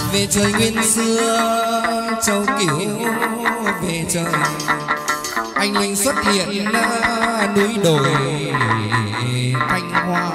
về trời nguyên xưa châu Cửu về trời, anh linh xuất hiện núi đồi Thanh Hoa.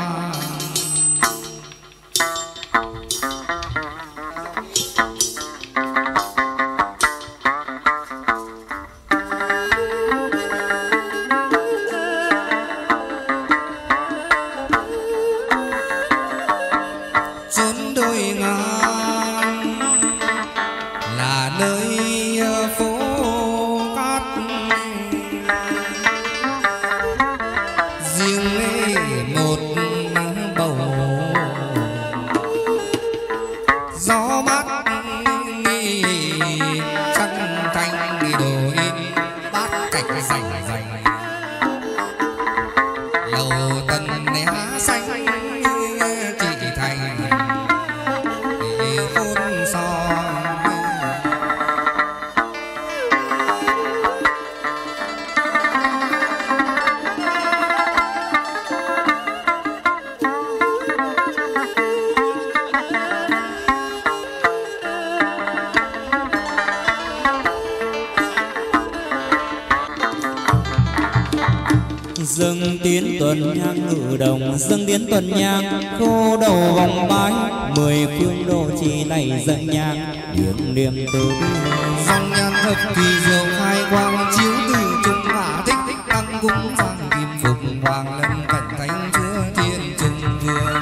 dâng tiến tuần nhang ngự đồng, dâng tiến tuần nhang khô đầu vòng bái, 10 phương đồ chỉ này dâng nhang điềm niệm từ bi. Dòng nhang thập kỳ diệu khai quang chiếu từ trung hạ thích tăng cung vàng kim phục hoàng lâm cẩn thánh chúa thiên trung vương.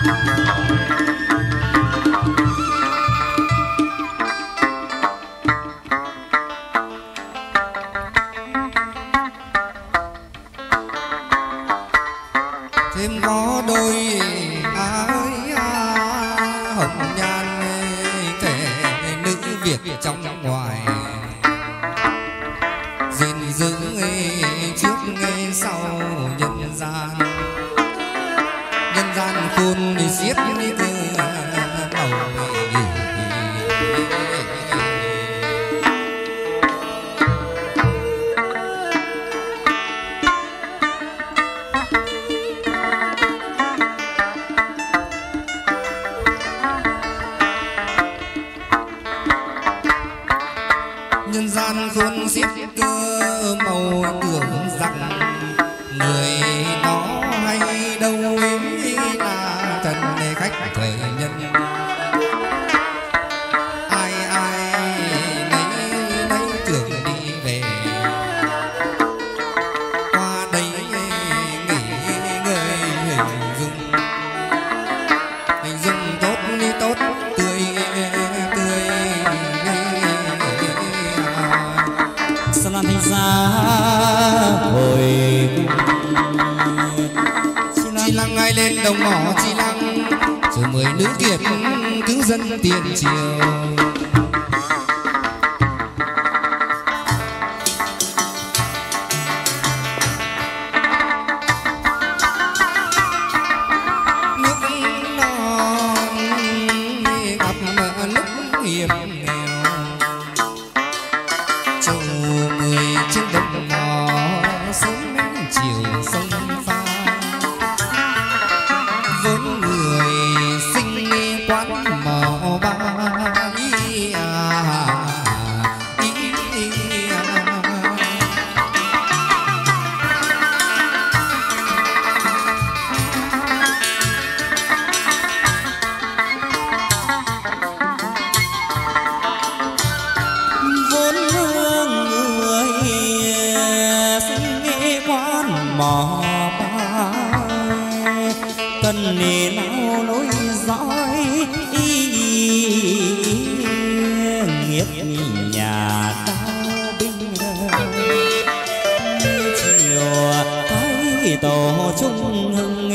Thêm có đôi hồng nhan thể nữ Việt trong ngoài, gìn giữ trước sau nhân gian khôn đi giết đi cơ đầu. Nhân gian khôn xiết cơ màu tưởng rằng người đó hay đâu là thần khách thời nhân. Ai nấy tưởng đi về, qua đây nghỉ ngơi hình dung tốt như tốt tươi lan thành ra hồi chi lăng ai lên đồng mỏ chi lăng, rồi 10 nữ kiệt cứu dân tiền triều. Nước non gặp lúc hiểm nghèo, trầu 10 trên đồng mỏ sớm chiều sông pha. Vốn người sinh quán mỏ ba mò ba cần nề nào lối dõi nghiệp nhà cao binh chiều thái tổ trung hưng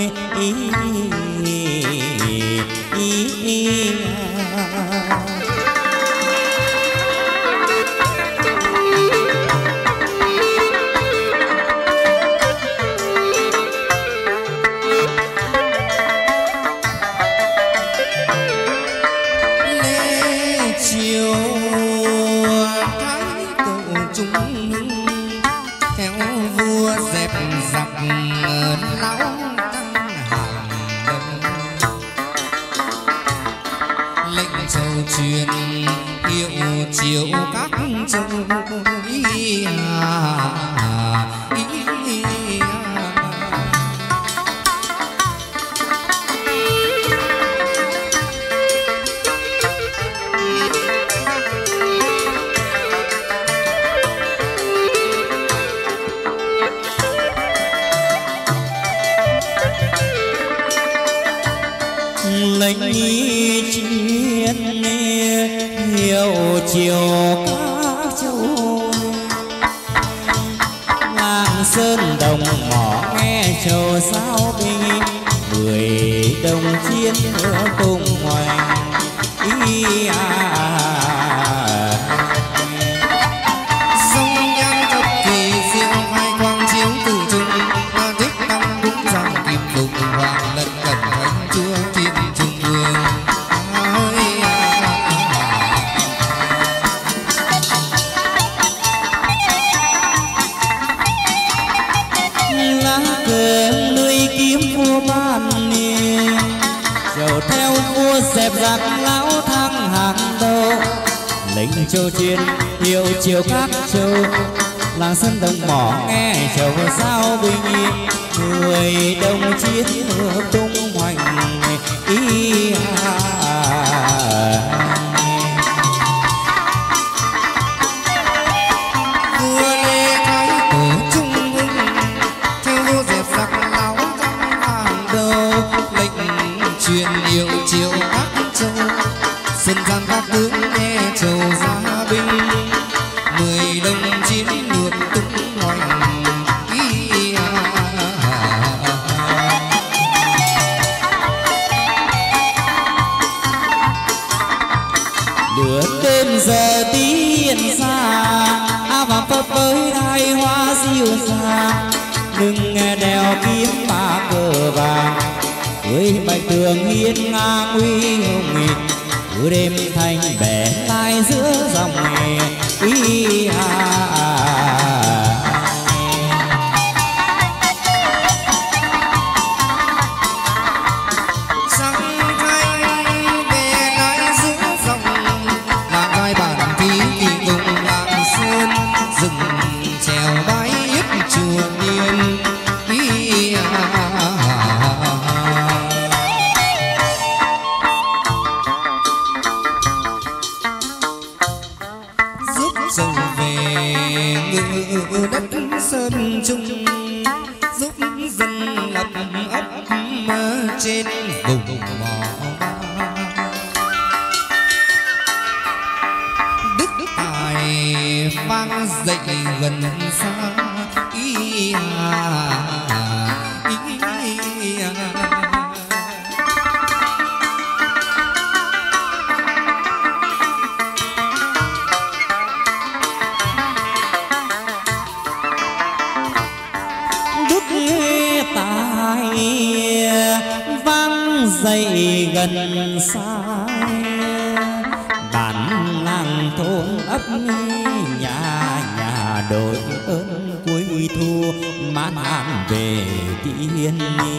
lệnh châu truyền hiệu chiếu các châu ý lệnh chiến hiệu chiều các châu làng sơn đồng mỏ nghe châu sao binh 10 đồng chiến ở cùng hoành sông nhan thập kỳ diệu hai quang chiếu từ trung thích tăng cũng rằng kim lục hoàng lân cẩn thánh chúa thiên trung ương lá cờ lưới kiếm vua ban dầu theo vua dẹp giặc lão thăng hàng đầu lệnh châu chiến hiệu chiều các châu làng sơn đồng mỏ nghe châu sao bình 10 đồng chiến ở tung hoành vua lê thái tổ trung hưng theo vua dẹp giặc lão thăng hàng đầu lệnh truyền hiệu chiều các châu dân gian các tướng nghe châu gia binh 10 đồng chiến ngược tung hoành lửa đêm giờ tiến xa vàng phấp với hai hoa diệu xa đừng đèo kiếm ba cờ vàng với bạch tường hiên ngang uy hùng cứ đêm thanh bẻ lai giữa dòng sơn trung giúp dân lập ấp trên vùng mỏ đức tài vang dậy gần xa dậy gần xa bản làng thôn ấp nhà nhà đội ơn cuối thu mãn hạn về tiên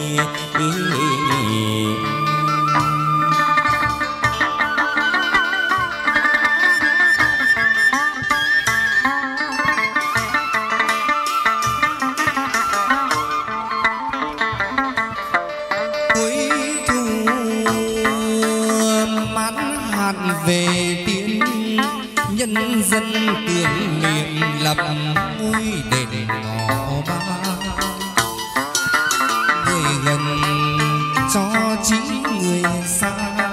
về tiến nhân dân tưởng niệm lập ngôi đền ngõ ba người gần cho chí người xa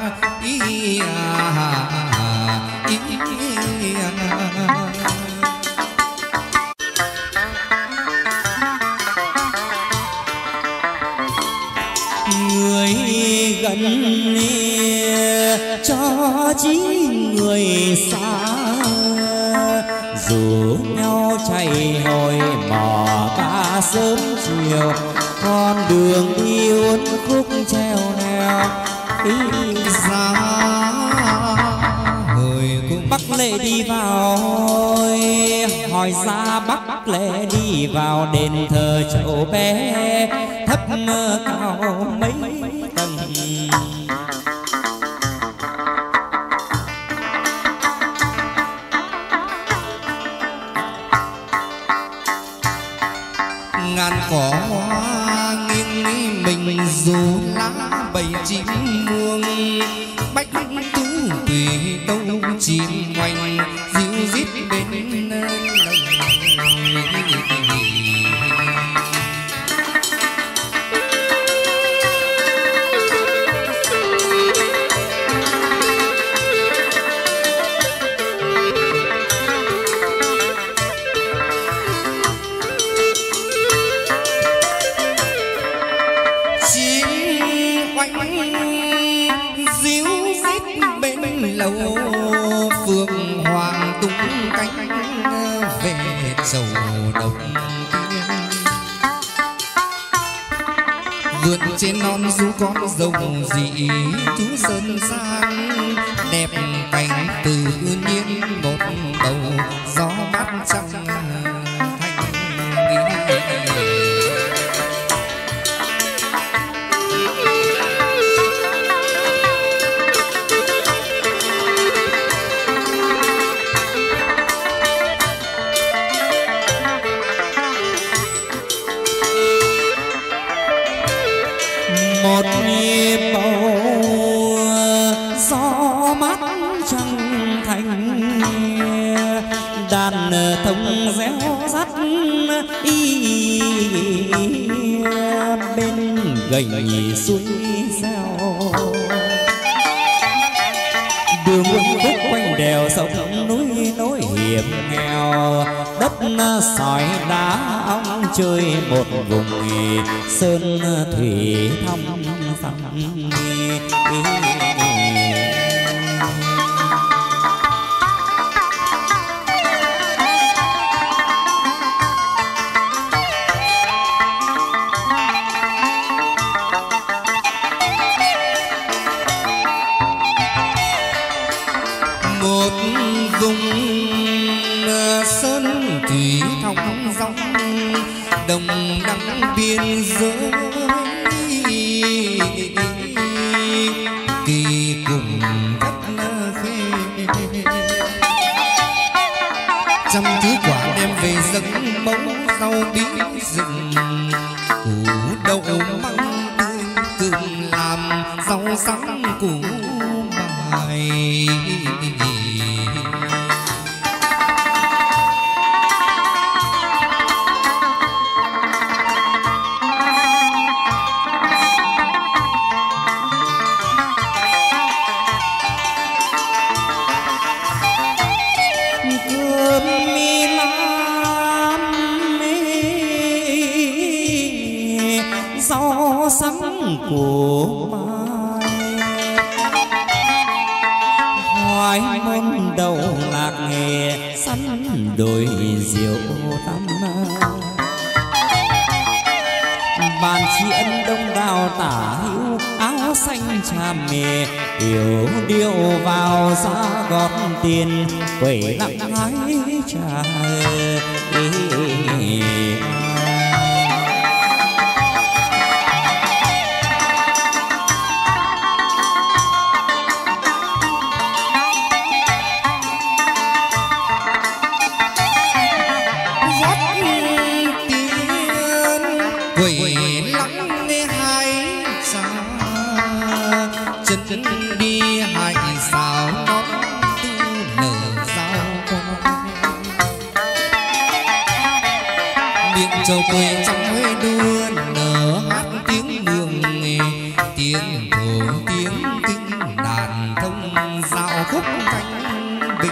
người gần cho chí người xa rủ nhau chạy hồi mò ca sớm chiều con đường đi uốn khúc treo neo ra hồi cung Bắc Lệ đi vào hỏi ra Bắc Lệ đi vào đền thờ Chậu Bé thấp cao mấy tầng chim muông bách tú tùy tâu chim hoành dịu rít bên lòng. Lâu phượng hoàng tung cánh về sầu đông tiên, vượt trên non du con rồng dị chú sơn san đẹp cảnh tự nhiên một bầu gió mát trong một nhịp bầu gió mát trăng thành, đàn thông réo rắt bên gành suối reo, đường khúc quanh đèo sông núi nối hiểm nghèo, đất sỏi đá ong chơi một vùng sơn thủy thăm phẳng. Một vùng sơn thủy thong dong đồng đăng biên giới, kỳ cùng đất khê trăm thứ quả đem về dâng mẫu rau bí rừng, củ đậu măng tươi cơm làm rau sắn củ bài. Rau sắn của mai hoài môn đầu lạc nghề sắn đồi rượu tắm, bàn tri ân đông đào tả hữu áo xanh trà mề, hiểu điệu vào giá gót tiền quẩy lặng hái trà. Quẩy lắng nghe hai xa chân đi hai sao non tư nở giao con, miệng trầu quê trong huế đua nở hát tiếng mường, tiếng thổ tiếng kinh đàn thông dạo khúc cánh bình.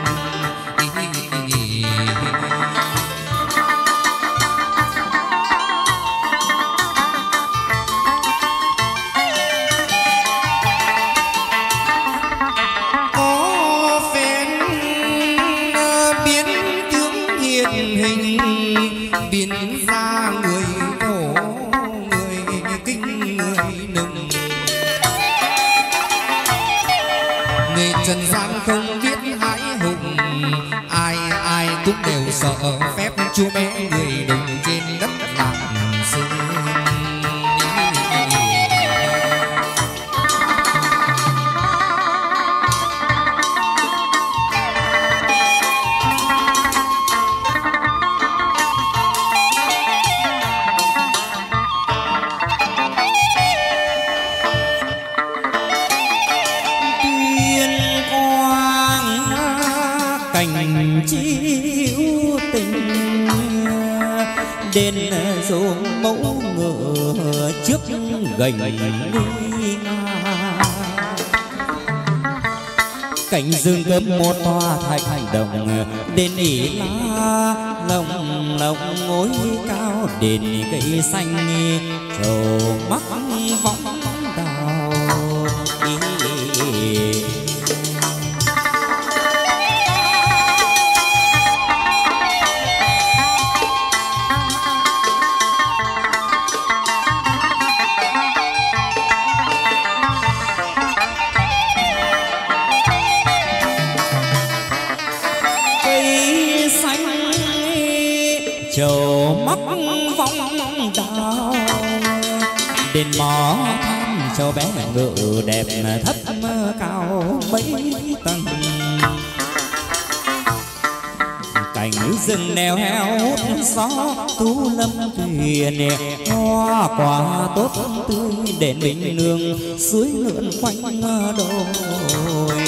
Biến ra người đổ người kinh người nùng, người trần gian không biết hãi hùng, ai ai cũng đều sợ phép chúa bé người đùng trên đất làng sơn. thành chiếu tình. Đền ruộng mẫu ngựa trước gành đi cảnh rừng cấm một tòa thành đồng. Đền ỉ lá lồng lồng ngôi cao, đền cây xanh trầu mắc võng đào. Trầu mắc vong đào, đền mỏ thăm cho bé ngựa đẹp thấp cao mấy tầng. Cảnh rừng neo heo hút gió tú lâm thuyền, hoa quả tốt tươi đền bình nương suối lượn quanh đồi.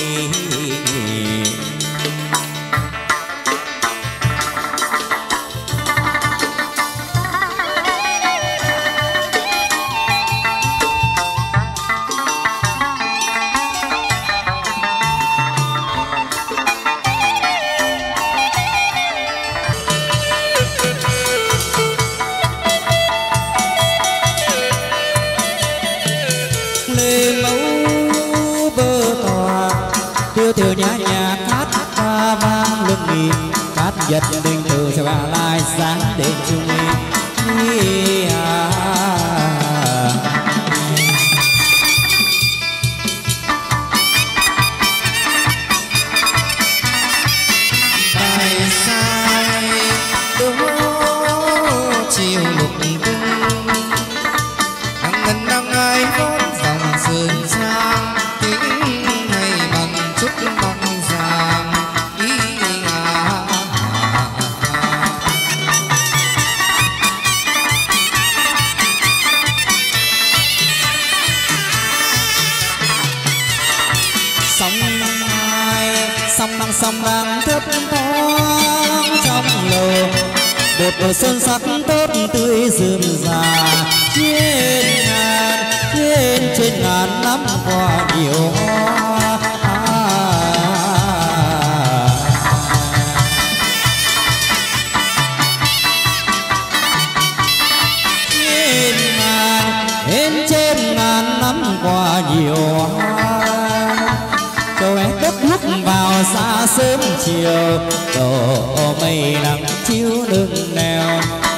Từ nhà nhà cát ca vang lưng nghỉ, cát giật đình từ cho bà lai sáng đến chung bài sai đố chiều lục tung, hàng ngân đang ai vốn dòng sườn sang tiếng hay bằng chút bóng ràng ý sông đang thấp thoáng trong lầu, bột sơn sắc tốt tươi rườm rà trên ngàn năm qua nhiều hoa. Trên ngàn năm qua nhiều hoa, châu em đất bước vào xa sớm chiều, đổ mây nắng chiếu lưng nèo.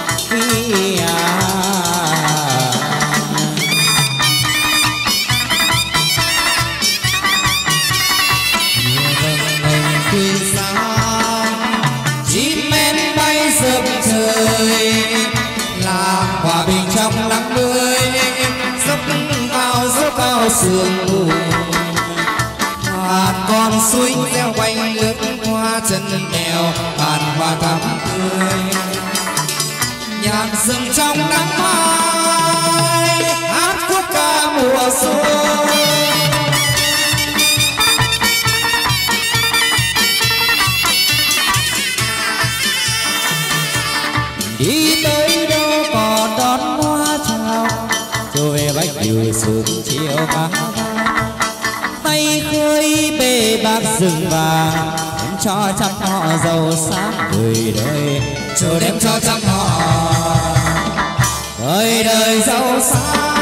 chim én bay rợp trời, làm hòa bình trong nắng mưa, dốc cao sương mù. Ngàn con suối reo quanh lướt qua chân đèo, bàn hoa thắm tươi. Nhạc rừng trong nắng mai, hát khúc ca mùa xuân. Đi tới đâu còn đón hoa chào, cho về bách điều sương chiều vàng. Tay khơi bề bạc rừng vàng, cho trăm họ giàu sáng đời đời. Chờ đêm cho trăm họ đời đời giàu sang.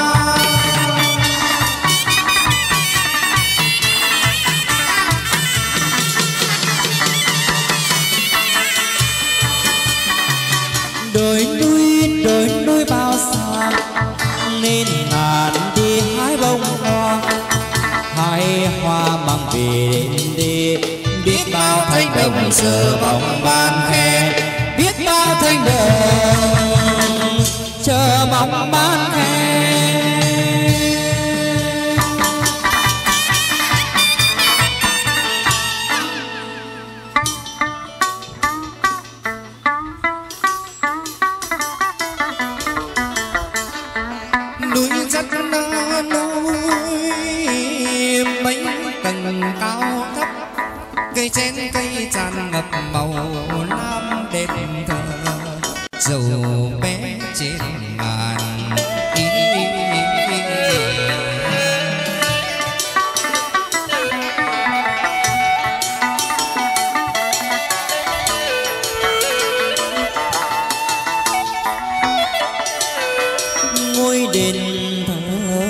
Đồi núi bao xa, nên ngàn đi hái bông hoa. Hái hoa mang về đi, biết bao thanh đồng giờ bóng ban khe, biết bao thanh đồng chờ mong ban khe. Núi rất núi mấy tầng cao thấp, cây trên cây tràn ngập màu lam đẹp thơ, dầu bé trên ngàn ngôi đền thờ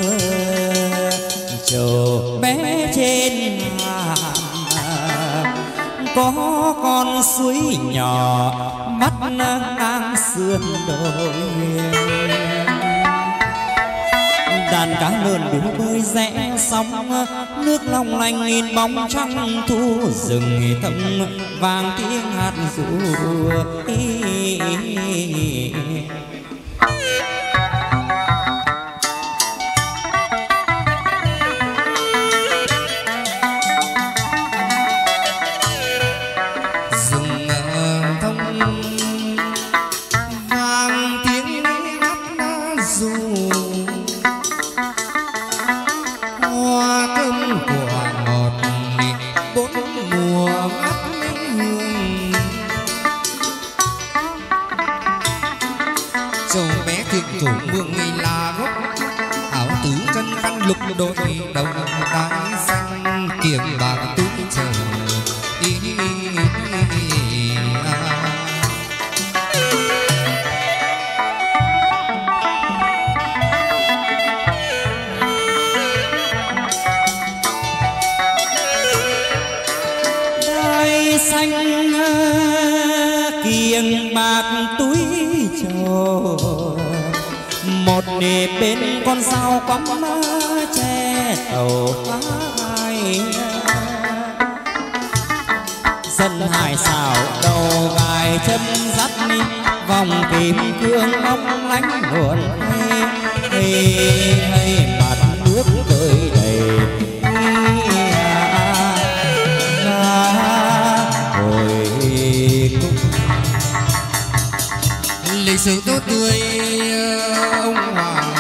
trầu bé trên có con suối nhỏ bắt ngang sườn đồi, đàn cá lớn đu bơi rẽ sóng, nước long lanh nghìn bóng trăng thu rừng thầm vàng tiếng hát ru. đôi đồng đai xanh kiềm bạc túi chờ đai xanh kiềm bạc túi chờ, một nề bên con sao quắm che tàu phai, dân hải xảo đầu gài chân dắt vòng kim cương long lánh luồn hay mặt nước cười đầy hồi cung. Lịch sử tốt tươi ông hoàng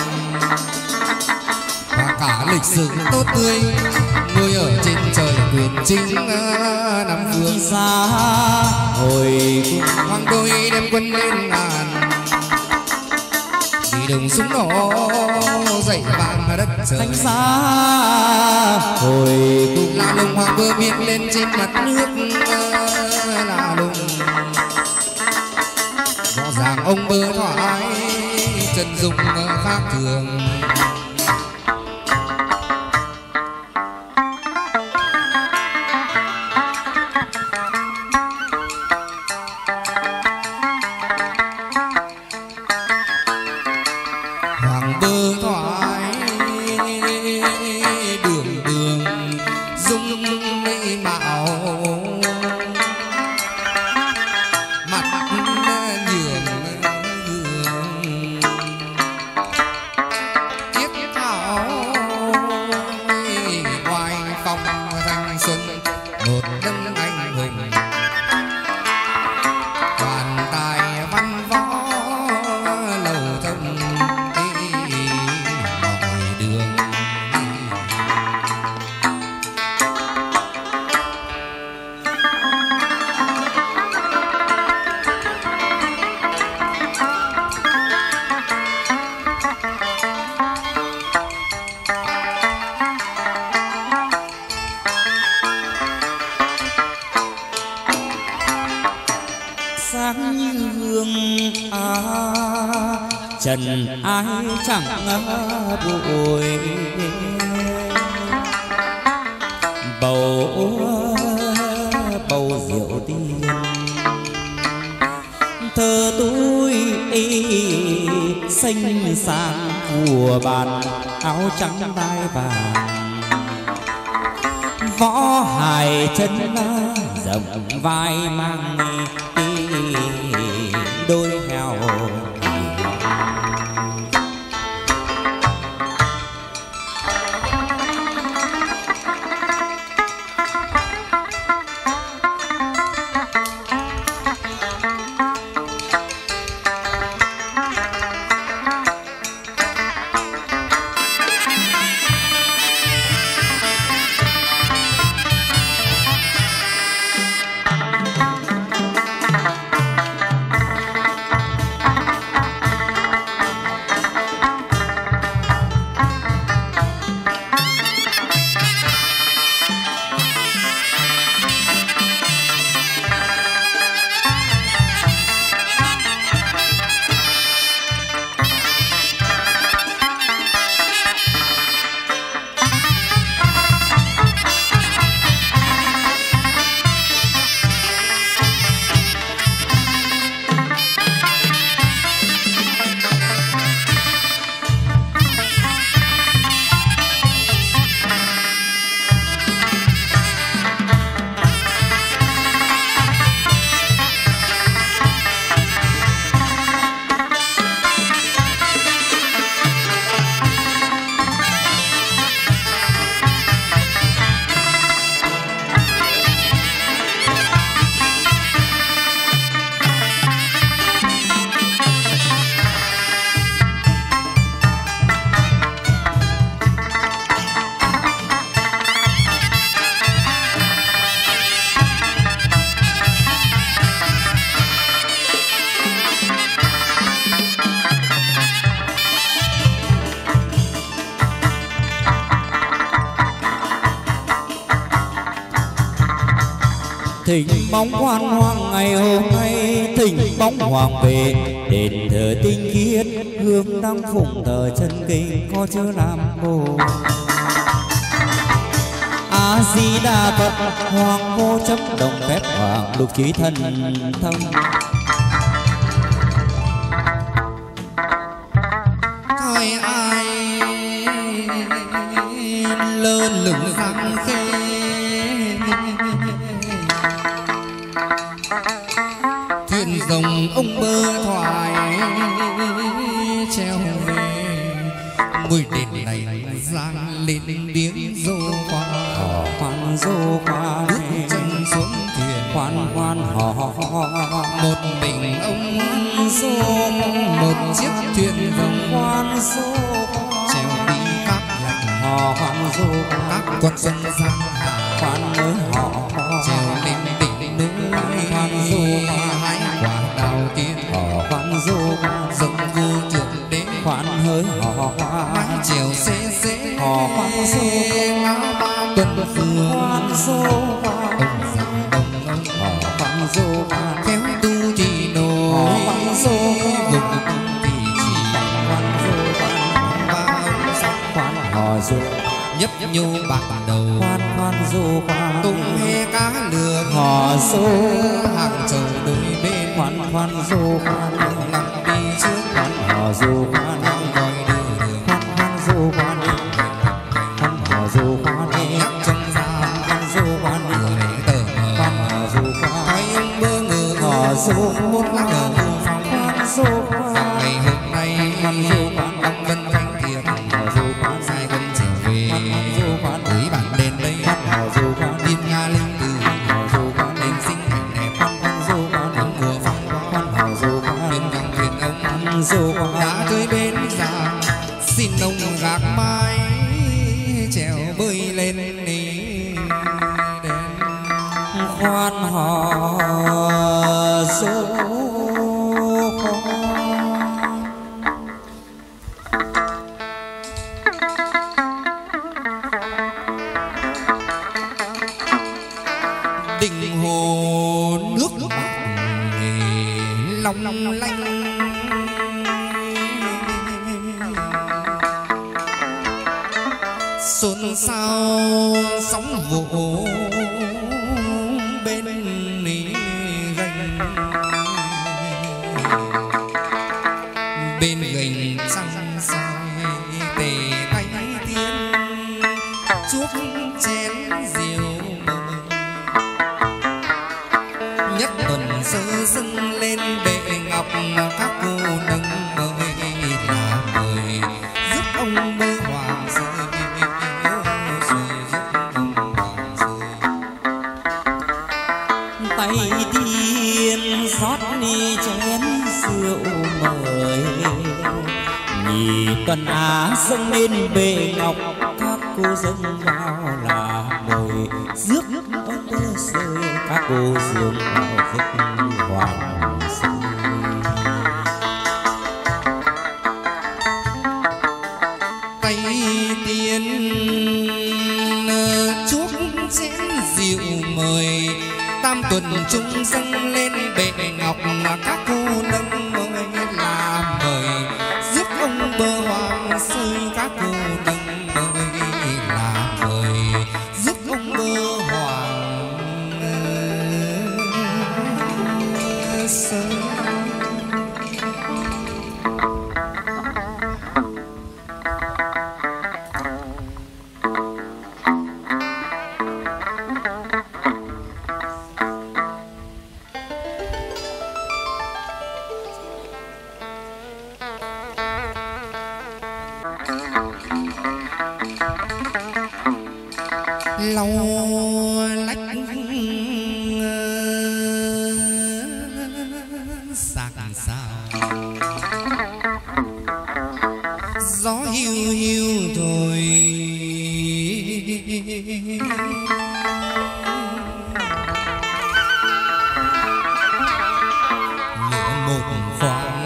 và cả lịch sử tốt tươi ngồi ở trên trời quyền chính năm phương xa hồi cung. hoàng đôi đem quân lên ngàn vì đồng súng nổ dậy vàng đất trời thanh xa hồi cung. là lùng hoàng vừa miệng lên trên mặt nước là lùng rõ ràng ông bơ thoại chân dung khác thường. Hoàng bơ thoại đường đường dung mạo mặt nhường hương chiếc thảo hoài phong thanh xuân một đấng anh hùng toàn tài văn võ lầu thông mọi đường. sáng như hương trần ai chẳng bụi, bầu bầu rượu tiên thơ túi xanh sáng của bàn áo trắng đai vàng, võ hài chân rộng vai mang đôi heo. thỉnh bóng hoan hoang ngày hôm nay, thỉnh bóng hoàng về đền thờ tinh khiết, hương đăng phụng thờ chân kinh có chữ Nam Mô A Di Đà Phật. Hoàng vô chấp đồng phép hoàng lục trí thần thông. thời ai lơ lửng giang khê, thuyền rồng ông bơ thoại treo về, ngôi đền này giang lên tiếng rô qua, khoan rô qua bước chân xuống thuyền khoan khoan hò, một mình ông rô, một chiếc thuyền rồng khoan rô treo đi các lạnh hò, khoan rô các con sông giang hà, khoan mới hò treo lên đỉnh núi khoan rô hái quả đào tiên, khoan rô rồng vô thượng đế khoan hơi hò mái chiều xế xế khoan rô ngã ba tuần phương khoan rô ông giang đông ông khoan rô khéo tu trì nổi vùng thì chỉ khoan rô ba ông sắc khoan hò rô nhấp nhô bạc đầu khoan khoan rô khoan tung hê cá lừa hò rô hàng chầu đôi bên khoan khoan rô khoan nằm đi trước khoan hò rô khoan gọi đưa đường khoan khoan rô khoan khoan hò rô khoan nhắc trong ra khoan rô khoan người để tờ mờ khoan hò rô khoan thấy ông bơ ngờ hò rô một lá cờ vô phong khoan rô khoan ngày hôm nay khoan rô khoan ông vân thanh thiệp hò rô khoan sai quân trở về rô khoan quý bản đền đây hò rô khoan tiên nga linh từ hò rô khoan đền sinh cảnh đẹp khoan rô khoan ông mùa phong khoan hò rô khoan thuyền vòng thuyền ông rô khoan đã tới bên già xin ông gác mái chèo bơi lên đi đền khoan hò rô khoan. đình hồ nước bạc long lanh xôn xao sóng vỗ bên gành bên gành trăng soi tề tay tiên chuốc chén rượu mời nhất tuần sơ dâng lên bệ ngọc các cô nâng mời là mời giúp ông bơ hoàng rơi giúp ông hoàng rơi Tay tiên rót ni chén rượu mời, nhì tuần á dâng lên bệ ngọc các cô dâng vào là mồi rước ông bơ rơi, các cô dâng vào rước hoàng rơi. tay tiên chuốc chén rượu mời tam tuần chúng dâng lên bệ ngọc các cô nâng mời là mời giúp ông bơ hoàng rơi các cô nâng mời là mời giúp ông bơ hoàng rơi. lau lách sạc sao gió hiu hiu thôi lửa một khoang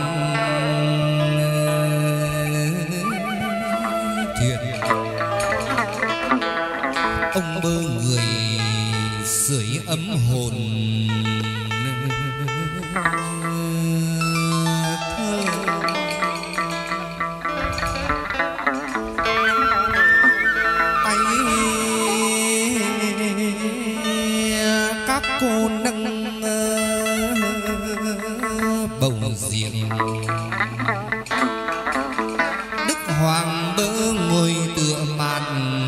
thuyền ông bơ người ấm hồn thơ. Tay các cô nâng bầu rượu, Đức Hoàng bơ ngồi tựa màn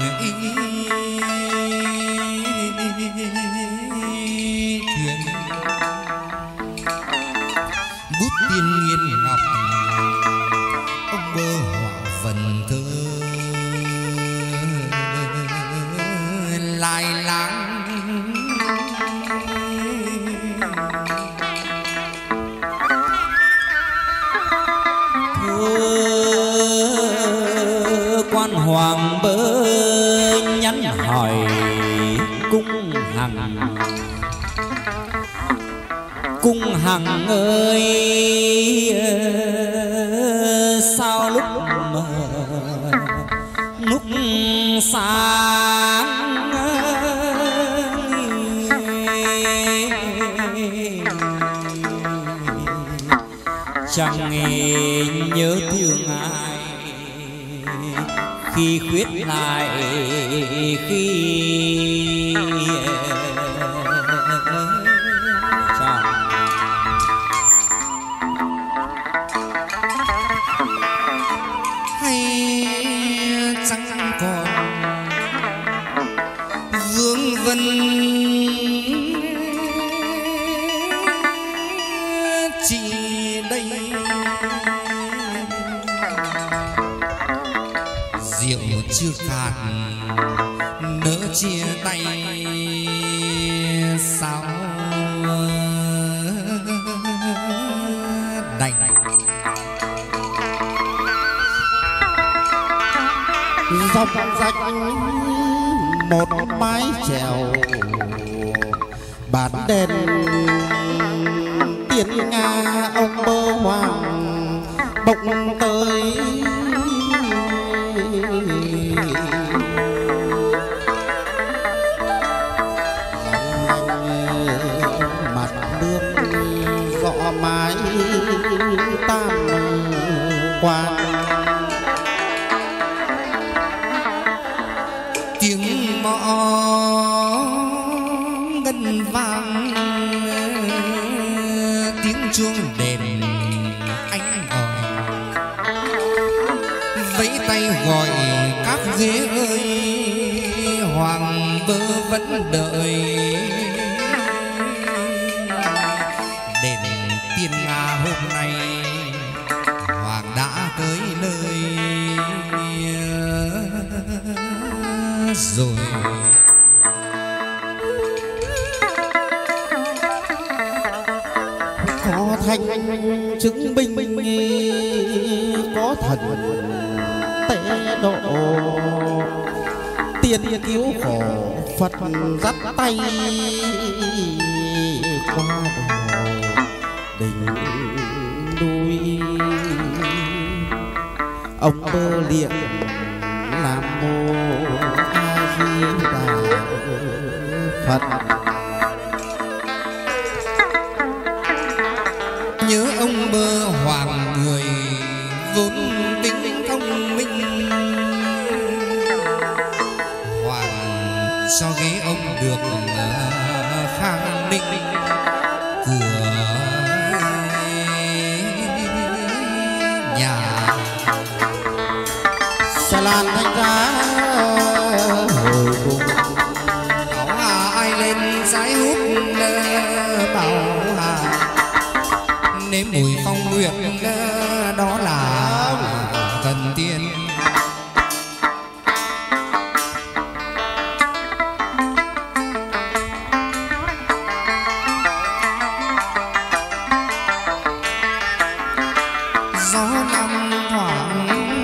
thuyền, bút tiên nghiên ngọc ông bơ họa vần thơ lai láng. Quan hoàng bơ nhắn hỏi cung hằng, cung hằng ơi sao lúc sáng chẳng nhớ thương ai khi khuyết lại khi hay chẳng còn vương vân chỉ đây, rượu chưa cạn nỡ chia tay sao đành. Dọc rách một mái chèo bàn đèn tiên nga ông bơ hoàng bỗng tới, mặt nước rõ mái tam quan, tiếng mõ ngân vang tiếng chuông đền anh ỏi, vẫy tay gọi các ghế ơi hoàng bơ vẫn đợi. Đền tiên nga hôm nay hoàng đã tới nơi rồi. có thanh chứng minh có thần tế độ, tiên cứu khổ Phật dắt tay qua đỉnh núi. Ông bơ liệng làm mô A Di Đà Phật, nhớ ông bơ hoàng người vốn tính thông minh, hoàng cho ghế ông được khang ninh cửa nhà. xà lan thanh giá hồi cùng Bảo hà ai lên sái hút bảo hà nếm mùi phong nguyệt đó là thần tiên. Gió năm thoảng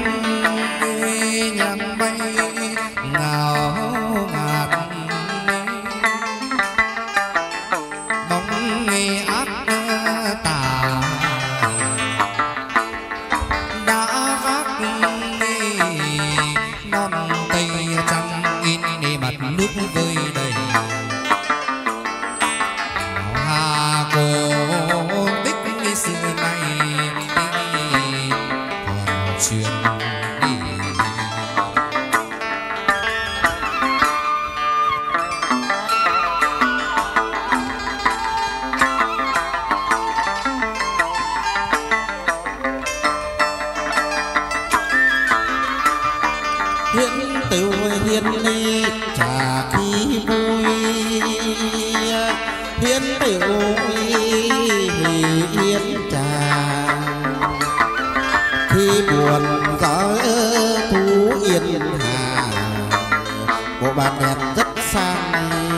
nhàn bay ngào ngạt, bóng ác tà hiến tiểu hiến trà khi buồn gió thú yên hà bộ bàn đèn rất sang.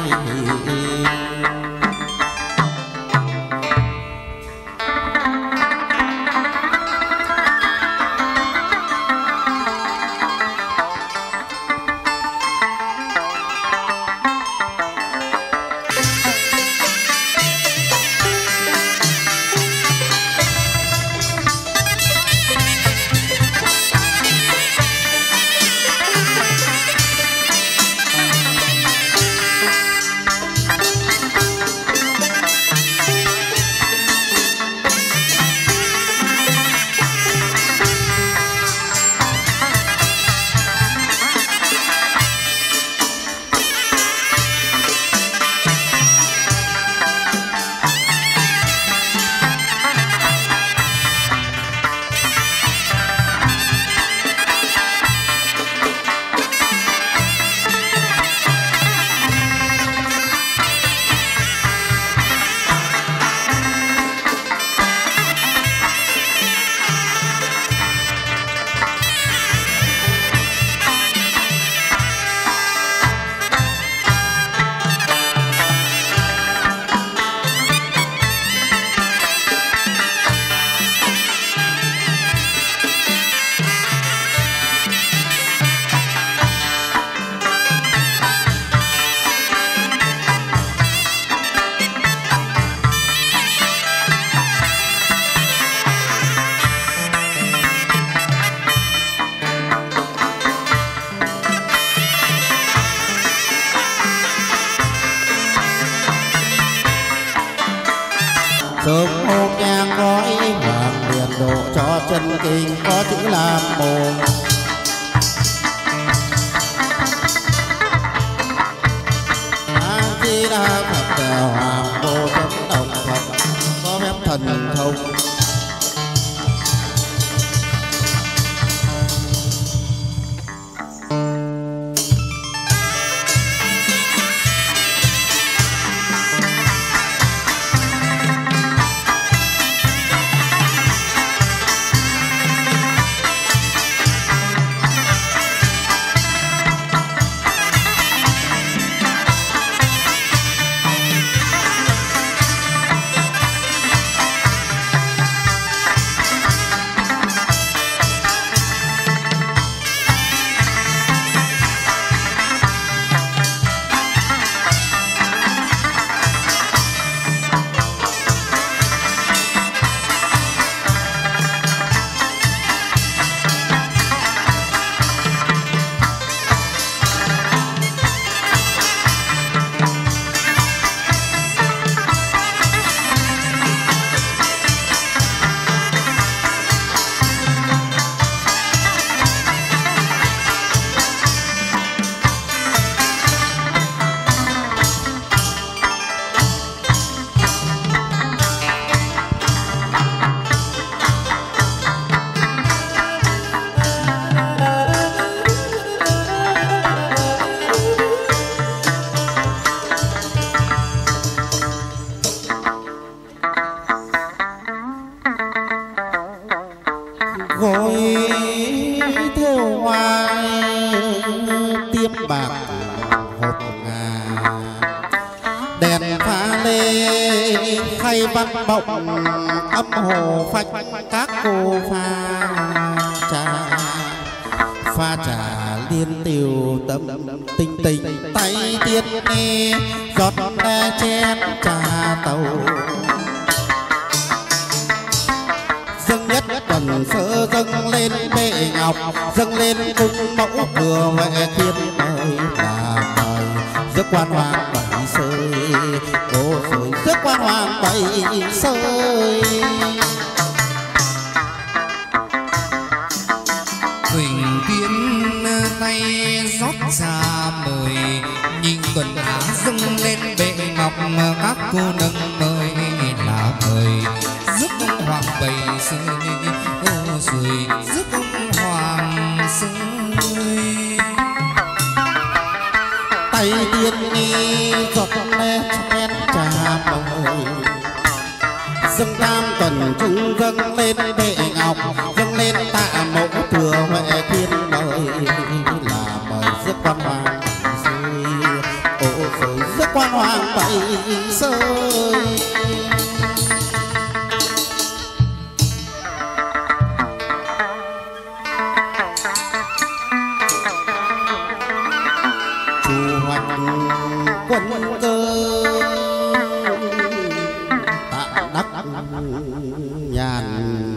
Sớm hôm nhang gói vàng tiền độ cho chân kinh có chữ làm mồm. A Di Đà Phật Hoàng Vô Chấn Động Phật có phép thần thông. Gối theo hoài tiếp bạc hộp ngà đèn pha lê khay văn bọng âm hồ phách các cô pha trà liên tiều tâm tinh tình tay tiết nghe giọt chén trà tàu dâng nhất tuần sơ dâng lên bệ ngọc dâng lên cung mẫu vừa huệ thiên ơi là mời rước quan hoàng bảy sơi ô rồi rước quan hoàng bảy sơi. Quỳnh tiên tay rót trà mời nhìn tuần á dâng lên bệ ngọc các cô nâng mời là mời rước hoàng bảy sơi ô rồi rước hoàng sơi. Tay tiên nghi giọt lên chén trà màu dâng lên bệ ngọc, dâng lên tạ mẫu thừa huệ thiên mời là mời rước quan hoàng rơi, ô rồi rước quan hoàng bảy rơi. Chu hoạch quân cơ tạ đắc nhàn,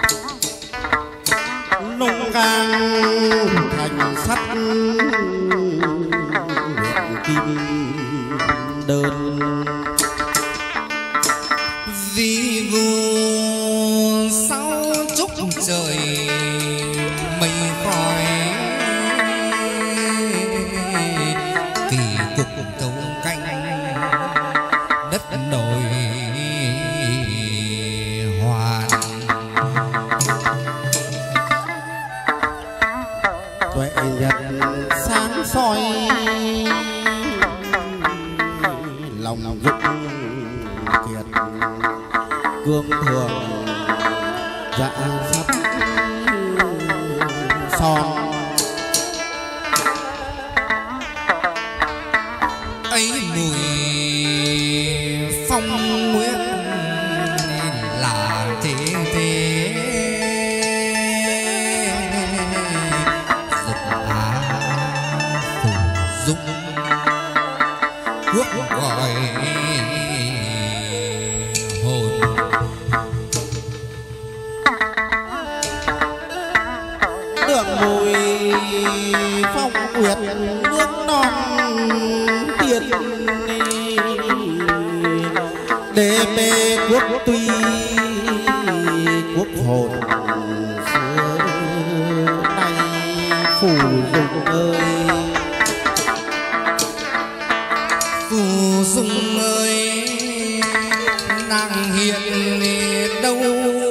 nung gang thành sắt luyện kim đơn. vì vua sau chúc trời mây khói, kỳ cục thấu canh đất nổi hoàn. Tuệ nhật sáng soi lòng dục kiệt, cương thường dạ sắp son. Ấy mùi phong nguyệt là thế thế, dục á phủ dung quốc gọi hồn. Đường mùi phong nguyệt nước non tiền, đê mê quốc tuy quốc hồn xưa nay phủ dung ơi. Phù dung ơi nàng hiện đâu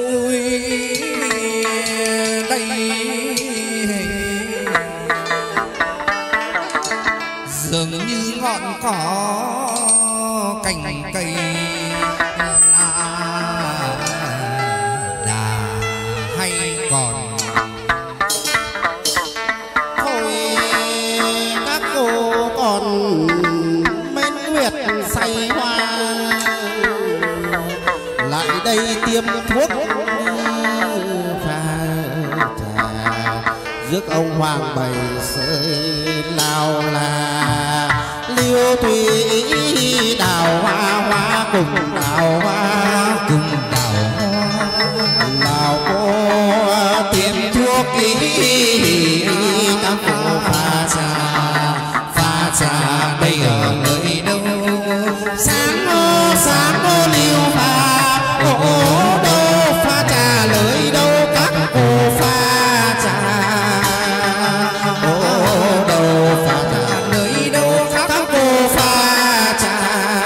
đây, dường như ngọn cỏ cành cây là đà hay còn. Thôi các cô còn mến nguyệt say hoa, lại đây tiêm thuốc pha trà, rước ông hoàng bày sơi lao là liêu thủy đào hoa, hoa cùng đào hoa cùng đào đào cô tiêm thuốc ý các cô pha trà đây ở nơi đâu. sáng ô liêu pha ô đâu pha trà lời đâu các cô pha trà ô đâu pha trà Nơi đâu khác các cô pha trà.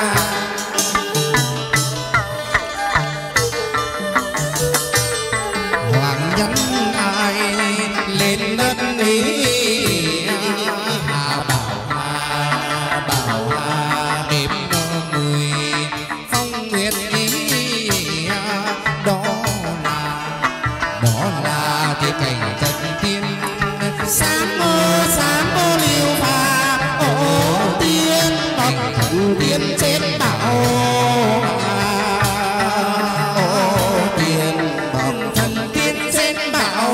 hoàng nhân ai lên đất ý, Hà bảo hà đêm mùi phong nguyệt ý, đó là thế cảnh chân tiên. sáng ô liêu pha ô tiên bậc thần tiên chết bảo ô tiên bậc thần tiên chết bảo.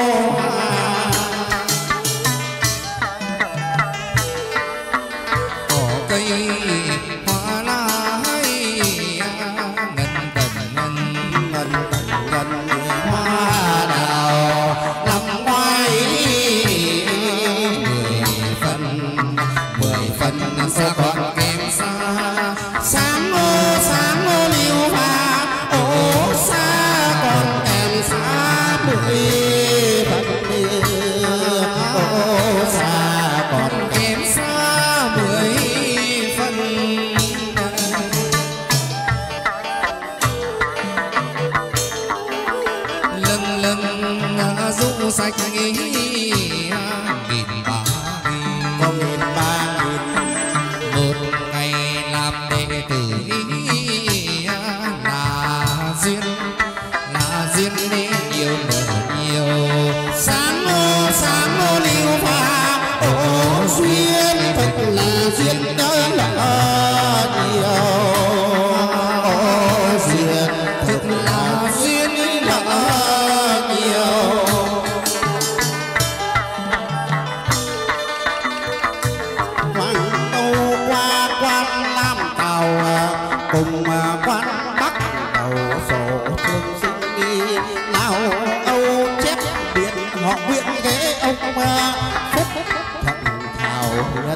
Cỏ cây hoa lá ngân tần ngân Ngân hoa đào năm ngoái 10 phần xa còn kém xa. sáng ô liêu pha ô xa còn em xa 10 phần ô xa còn Kém xa 10 phần. Lần dụ sạch ý nghìn ba có 13.000 một ngày làm đệ tử ý là duyên cùng quan bắc đầu sổ thương sinh đi nào âu chép điện họ huyện ghế ông phúc thuận thảo hiền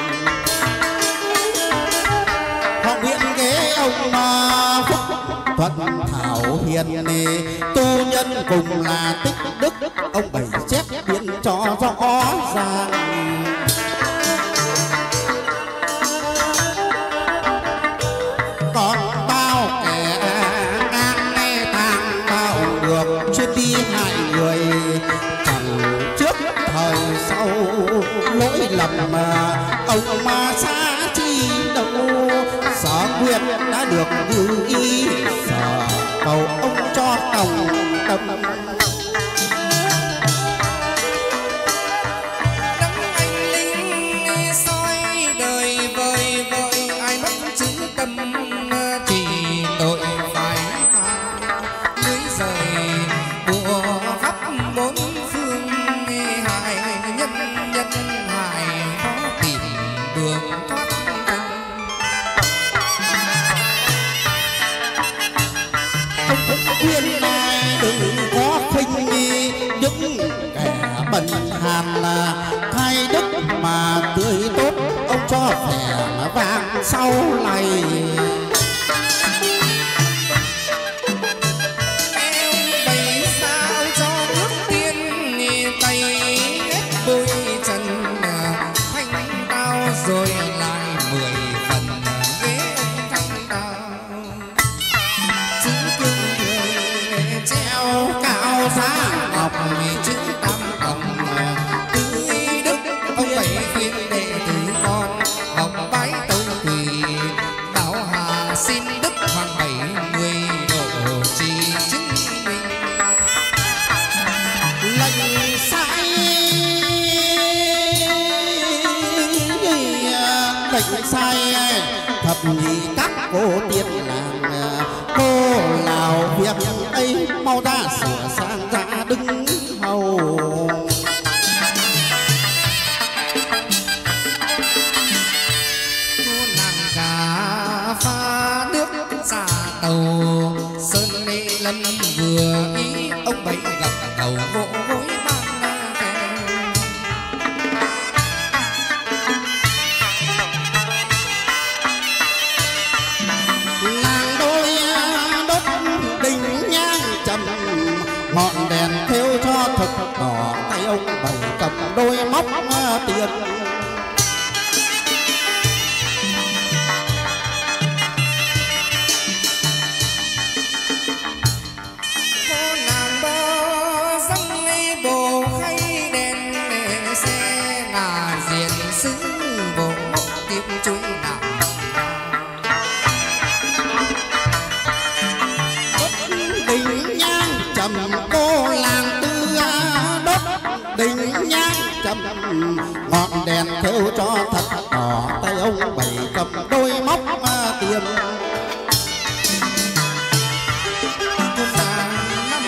họ huyện ghế ông phúc thuận thảo hiền tu nhân cùng là tích đức ông bảy chép điện cho rõ ràng. Còn bao kẻ ngang nghe tàng bao được chuyên đi hại người chẳng trước thời sau lỗi lầm mà ông mà xa chi đâu sở quyền đã được như ý sở cầu ông cho tổng tâm. Bần hàn là thay đức mà tươi tốt ông cho vẻ vàng sau này em bày sao cho bước tiên tay hết bôi trần thanh tao rồi lại 10 phần ghế thanh tao chữ cương người treo cao giá ngọc chữ tam cộng tứ đức ông bảy khuyên đệ tử con vòng bái tâu quỳ đạo hà xin đức hoàng 70 độ trì chứng minh lệnh sai lệnh sai thập nhị các cô tiên làng cô lào việc ấy mau ra sửa sang ra đứng hầu cô nàng cả pha nước xà tàu sơn lê lâm vừa ý ông bảy gặp đầu vỗ vối mang làng đôi đốt đình nhang trầm ngọn đèn theo cho thật đỏ tay ông bảy cầm đôi móc tiền cô nàng bơ răng bồ khay đèn xe ngà diện sứ bộ móc tiếp chui nặng đình nhang trầm cô làng tư đốt đình nhang trầm ngọn đèn theo cho thật đỏ tay ông bảy cầm đôi móc tiền cô nàng năm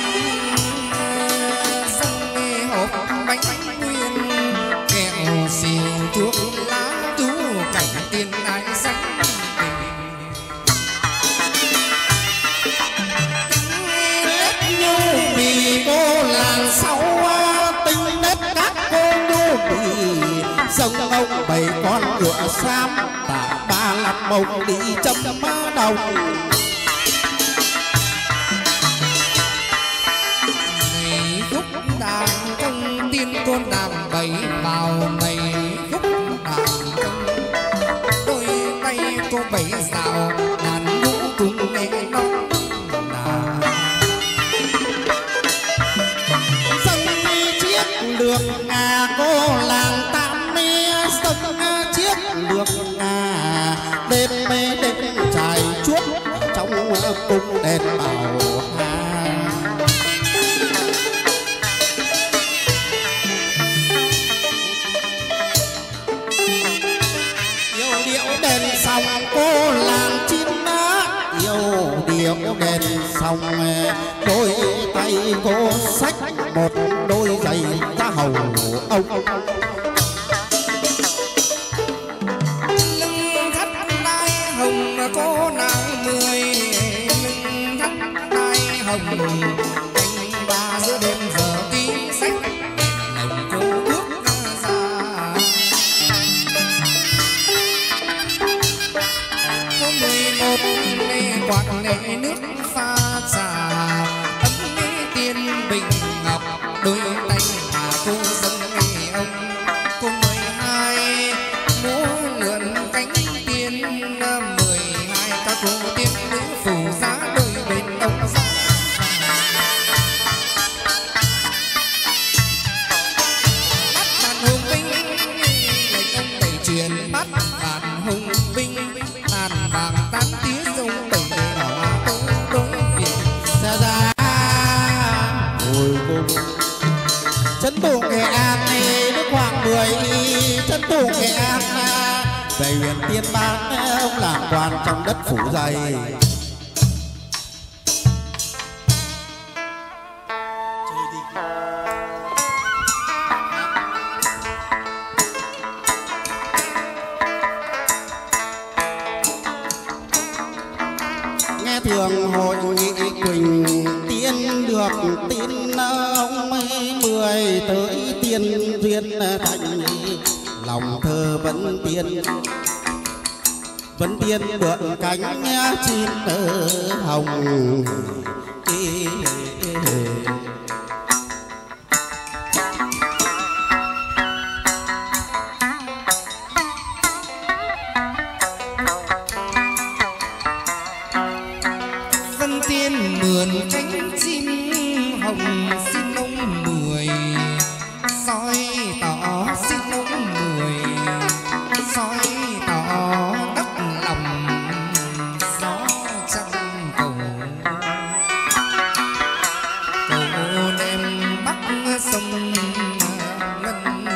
răng hộp bánh nguyên kẹo xì thuốc lá chú cảnh tiền ai xanh vì cô làng sau tinh nết các cô nô bì sông ông bảy con ngựa xám tạ ba lặp mông đi chấm đồng này khúc đàn công tiên con đàn bảy vào này khúc đàn công đôi tay cô bảy rào đàn vũ cùng nghe nóng được cô làng tam mi sông chiếc được đêm mê đêm trải chuốt trong cung đèn bảo hà yêu điệu đèn sông cô làng chim yêu điệu đèn sông đôi tay cô xách một đôi giày da hầu ông lưng thắt đai hồng cô nàng canh ba giữa đêm giờ tí sách lòng cô bước ra. Có 11 quạt lệ nước pha trà, ấm tiên bình ngọc đôi tay mà cô dâng nghe ông. Cô 12 múa lượn cánh tiên, 12 các cô tiên nữ phủ giá đôi bên ông gió. Bắt đàn hùng binh lệnh ông tẩy truyền, bắt đàn hùng binh đàn vàng tán tía sông tẩy đỏ đối việt ra ra. Ôi cô trấn thủ Nghệ An nước Hoàng 10 trấn thủ Nghệ An về huyện Tiên Ban ông làm quan trong đất phủ dày. Nghe thường hội nghị Quỳnh Tiên được tin ông 10 tới tiên duyên thành, lòng thơ vẫn tiên mượn cánh chim hồng. Vân tiên mượn cánh chim hồng, xin ông 10 soi tỏ, xin ông 10 soi tỏ đất lòng gió trăng cầu. Cầu đem bắc sông ngân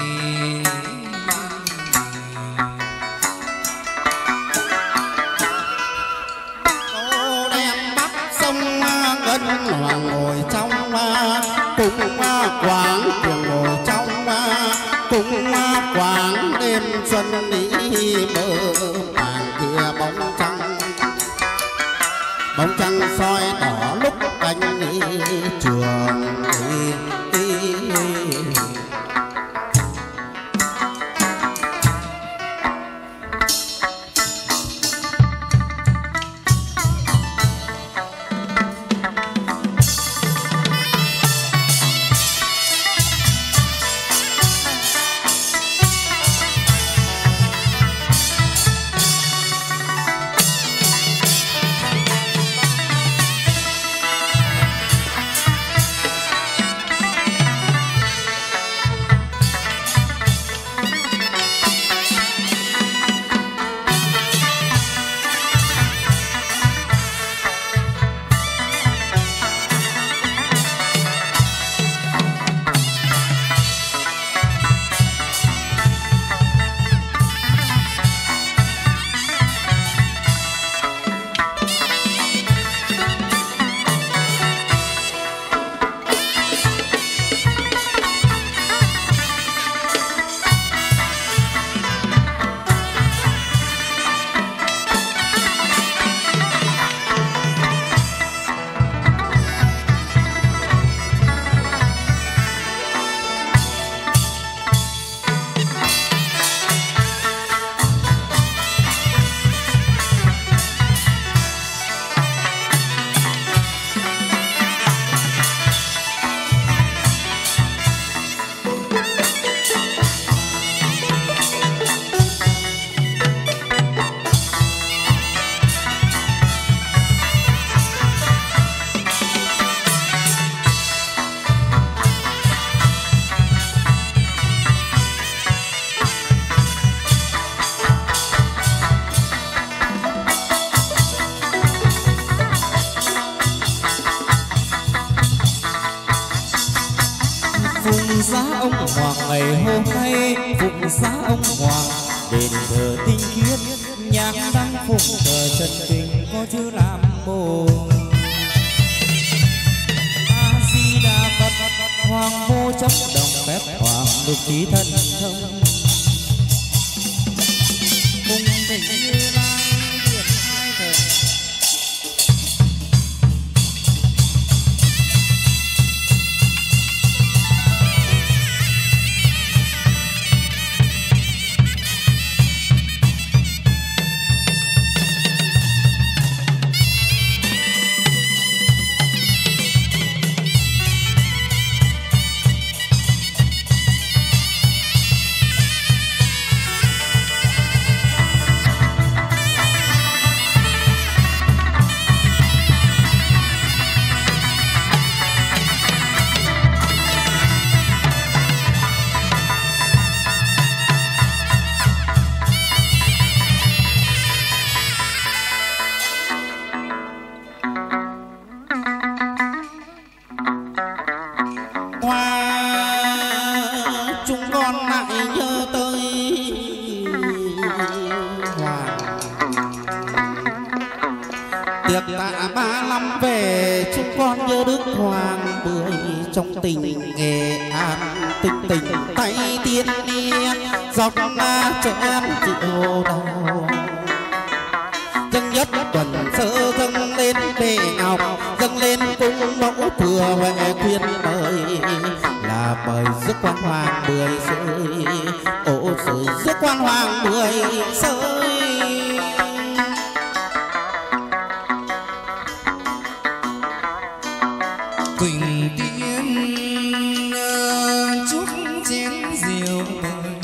Hoàng ngồi trong cung quán, trường ngồi trong cung quán, đêm xuân đi mơ màng kia bóng trăng soi đỏ lúc cánh trường. Phụng giá ông Hoàng ngày hôm nay, phụng giá ông Hoàng đền thờ tinh khiết, nhạc đăng phụng thờ chân tình có chữ làm mồ. A Di Đà Phật, Hoàng vô chấp đồng phép, Hoàng lục trí thân thông, cùng tình Như Lai điện hai thần. tiệc tạ 35 về chúng con nhớ Đức Hoàng Bưởi trong tình Nghệ An tình tình tay tiên dọc trẻ em chịu đau dâng nhất tuần sơ dâng lên bệ ngọc dâng lên cung mẫu thừa huệ khuyên mời là mời rước quan hoàng Bưởi rơi ổ rơi rước quan hoàng Bưởi rơi. Quỳnh tiên chúc chén rượu mời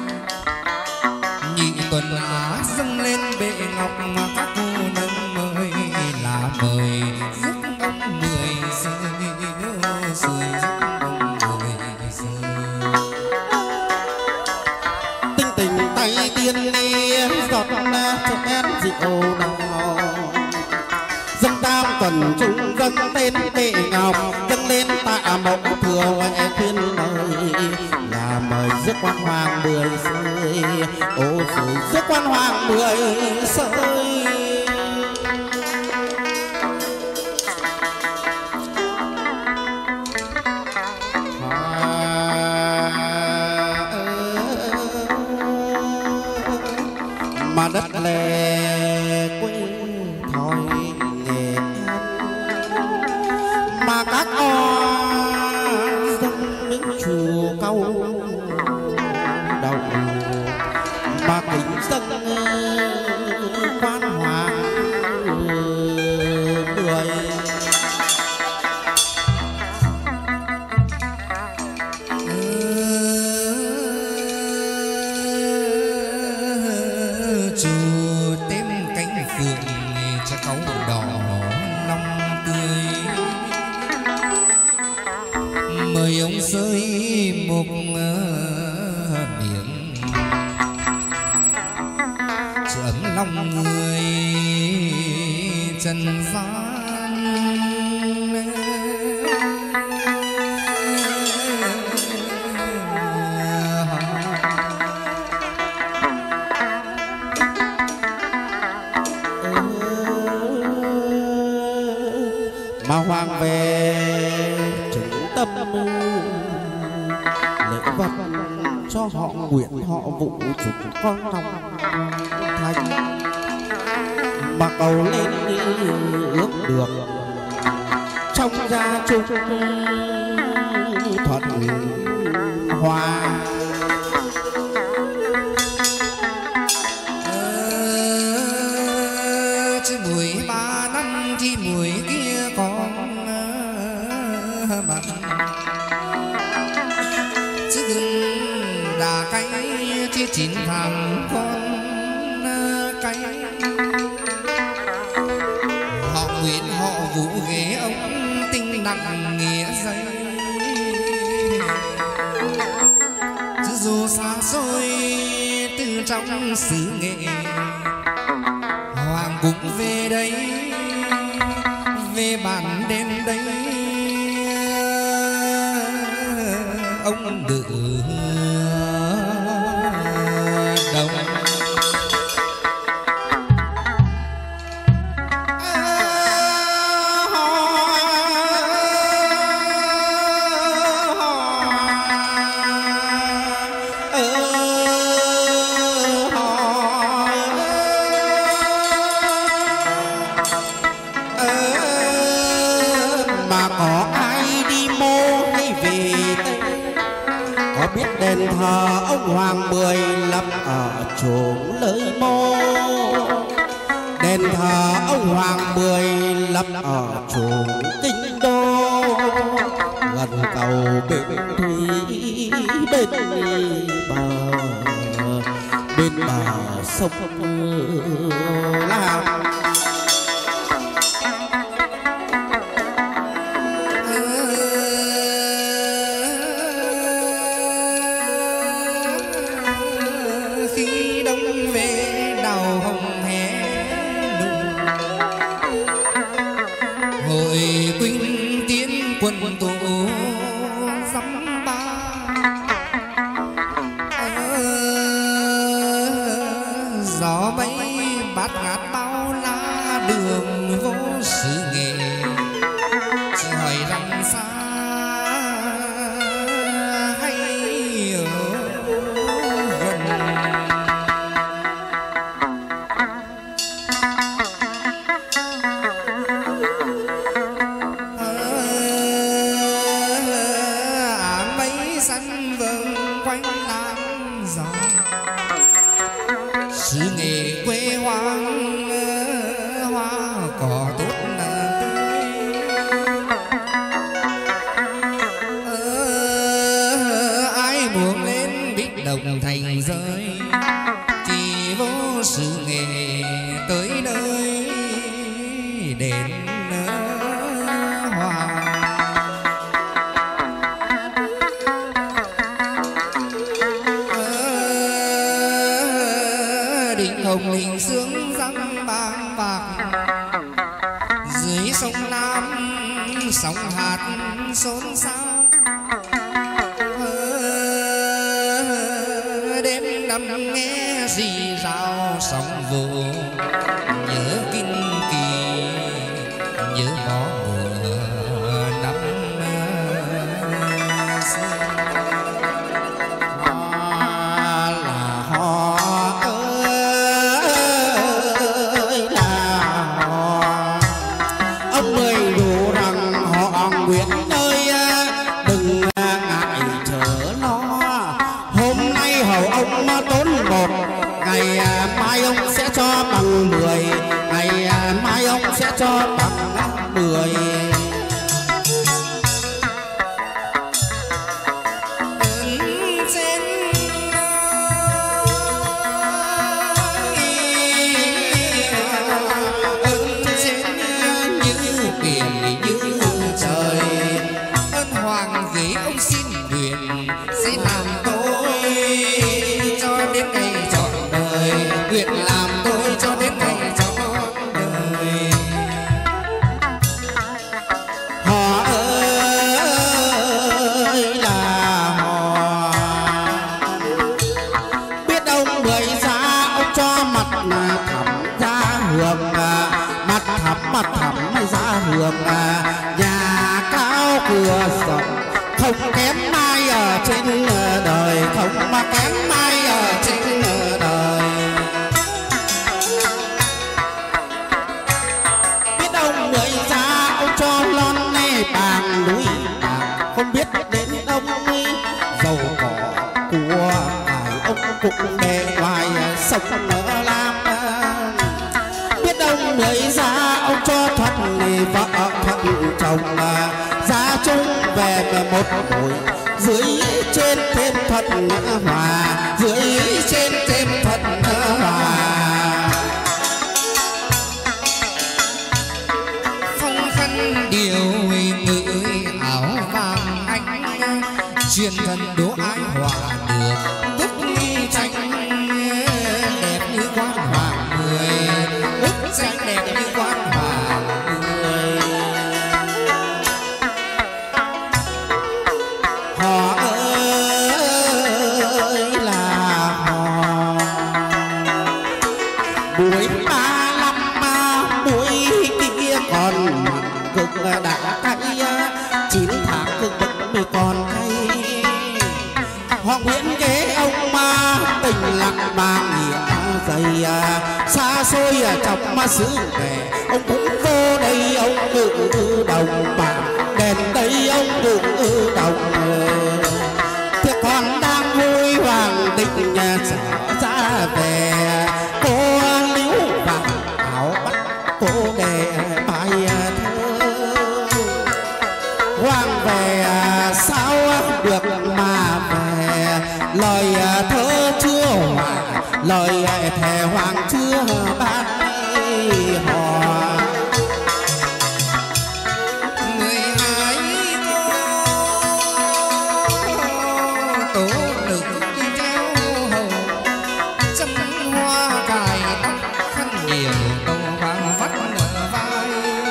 nhị tuần á dâng lên bệ ngọc mà các cô nâng mời là mời rước ông Bưởi rơi rơi rước ông Bưởi rơi. Tinh tình tay tiên giọt chén rượu nào dâng tam tuần chúng dâng tên bệ ngọc dâng lên tạ mẫu thừa huệ khuyên mời là mời rước quan hoàng Bưởi rơi ô rơi rước quan hoàng Bưởi rơi. Mà đất lệ quê thoi Nghệ An mà các con dâng những chùa câu đầu mà kính dâng quan hoàng Bưởi. Chùa tem cánh phượng cho cáu đỏ long tươi mời ông rơi một miệng chữ ấm lòng người trần gian. Mà hoàng về chứng tâm lễ vật cho họ nguyện họ vụ chúng con lòng thành mà cầu lên ước được trong gia chung thuận hòa. Chứ 13 năm thì mùi kia còn bằng chứ gừng đà cay chứ chín thằng con cay họ Nguyễn họ Vũ ghế ông tinh nặng nghĩa dây chứ dù xa xôi từ trong xứ Nghệ hoàng cũng về đây về bản đêm đây ông đự đồng đền thờ ông hoàng Bưởi lập ở chốn Lơi Mô đền thờ ông hoàng Bưởi lập ở chốn Kinh Đô gần cầu Bến Thủy bên bờ sông Lam. Quân tụ dăm ba gió bay bát ngát bao la xứ Nghệ, chỉ hỏi rằng xa hay ở gần. Mấy sân vườn quanh lan gió, xứ Nghệ quê hoang hoa cỏ tốt tươi. Ai muốn lên biết đồng thành rơi, chỉ vô xứ Nghệ tới nơi đền hoa. Hồng linh sướng răng bàng bạc, dưới sông Lam sóng hạt xôn xao. Đêm nằm nghe rì rào sóng vỗ, nhớ kinh kỳ nhớ mó ngựa năm xưa. Mai ông sẽ cho bằng 10, ngày mai ông sẽ cho bằng 10. Nguyện làm tôi cho đến ngày trọn đời. Họ ơi là họ, biết ông bưởi giá ông cho mặt thẳm ra hường, mặt thẳm ra hường. Nhà cao cửa rộng không kém ai ở trên đời, không mà kém ai ở trên đời. Người ra ông cho lon nê bàn núi bạc, không biết đến ông ấy giàu có của cải ông cũng để ngoài sông ở Lam. Biết ông người ra ông cho thuận vợ thuận chồng, ra chung về một buổi, dưới trên thêm thuận hòa, dưới trên thêm thuận hòa. Điều ngữ áo vàng anh, truyền thần đố ái hòa được bức tranh đẹp như quan hoàng 10, bức tranh đẹp như quan hoàng 10. Họ ơi là họ, buổi 35 buổi kia còn cực đã cay, 9 tháng cực bận mới còn cay. Hoàng Nguyễn ghế ông ma tình lặng mang nghĩa dày, xa xôi trong ma xứ về ông cũng vô đây ông ngự đồng bạc, đèn đây ông ngự đồng. Thiệt con đang vui hoàng định trở ra về, cô liễu vàng áo bắt cô để bài hoàng về sao được mà về, lời thơ chưa hòa, lời thề hoàng chưa ban hò. 12 tố lực đi theo hầu, châm hoa cài tóc khăn nhiều tàu vàng vắt nở vai.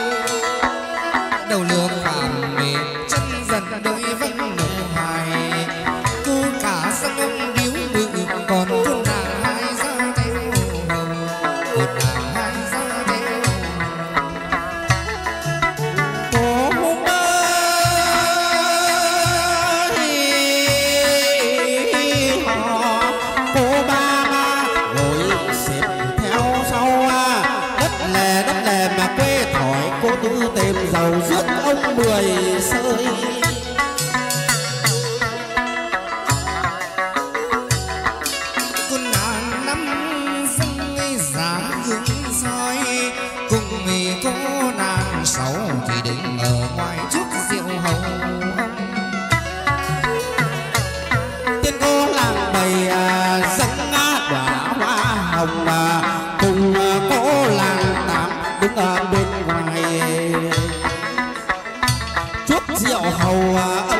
Đầu lược phàm mệt chân dần đôi vẫn nở hài, cứ cả sông ông điếu bự còn thôn nàng hai ra theo hầu, thôn nàng hai ra theo. cô tư tìm giàu rước ông 10 sơi. Quân ngàn năm dâng giá gương soi, cùng cô nàng sáu thì đứng ở ngoài trước rượu hầu. Tiên cô làng bày dâng quả hoa hồng, cùng cô làng tám đứng ở bên ngoài chuốc rượu hầu.